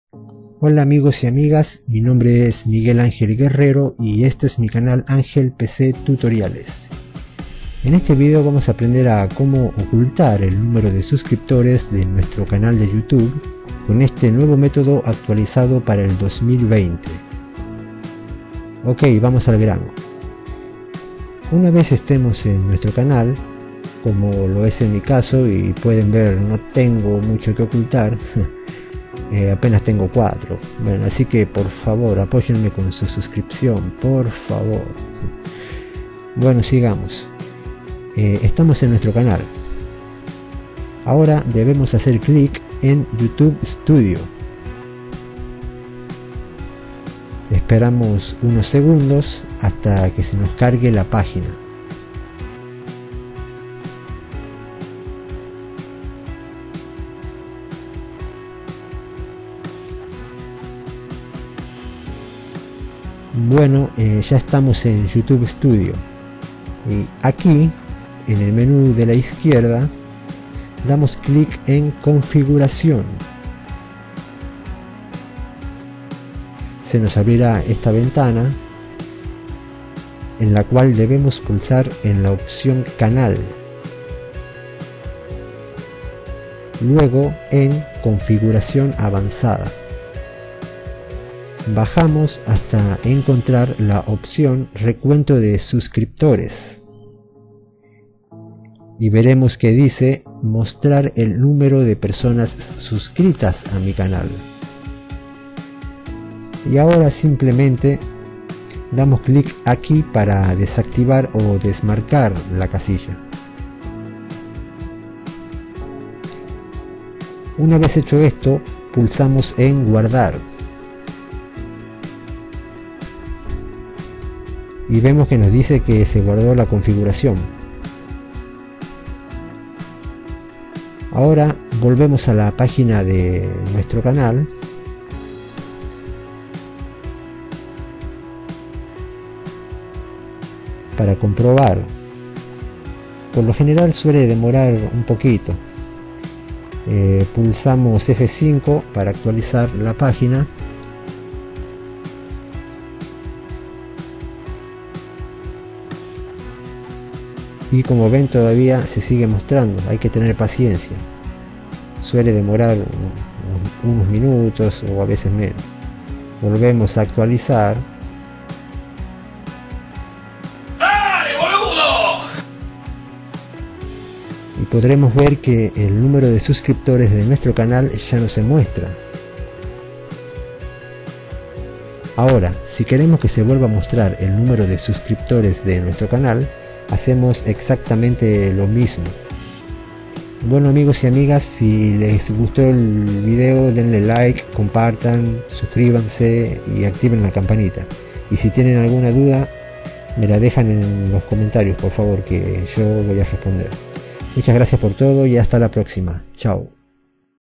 Hola amigos y amigas, mi nombre es Miguel Ángel Guerrero y este es mi canal Ángel PC Tutoriales. En este video vamos a aprender a cómo ocultar el número de suscriptores de nuestro canal de YouTube con este nuevo método actualizado para el 2020. Ok, vamos al grano. Una vez estemos en nuestro canal, como lo es en mi caso y pueden ver, no tengo mucho que ocultar. Apenas tengo 4. Bueno, así que por favor apóyenme con su suscripción, por favor. Bueno, sigamos. Estamos en nuestro canal. Ahora debemos hacer clic en YouTube Studio. Esperamos unos segundos hasta que se nos cargue la página. Bueno, ya estamos en YouTube Studio y aquí en el menú de la izquierda damos clic en configuración. Se nos abrirá esta ventana en la cual debemos pulsar en la opción canal, luego en configuración avanzada. Bajamos hasta encontrar la opción recuento de suscriptores y veremos que dice mostrar el número de personas suscritas a mi canal. Y ahora simplemente damos clic aquí para desactivar o desmarcar la casilla. Una vez hecho esto, pulsamos en guardar. Y vemos que nos dice que se guardó la configuración. Ahora volvemos a la página de nuestro canal para comprobar. Por lo general suele demorar un poquito. Pulsamos F5 para actualizar la página. Y como ven, todavía se sigue mostrando, hay que tener paciencia. Suele demorar unos minutos o a veces menos. Volvemos a actualizar. ¡Dale, boludo! Y podremos ver que el número de suscriptores de nuestro canal ya no se muestra. Ahora, si queremos que se vuelva a mostrar el número de suscriptores de nuestro canal, hacemos exactamente lo mismo. Bueno amigos y amigas, si les gustó el video denle like, compartan, suscríbanse y activen la campanita. Y si tienen alguna duda me la dejan en los comentarios, por favor, que yo voy a responder. Muchas gracias por todo y hasta la próxima. Chao.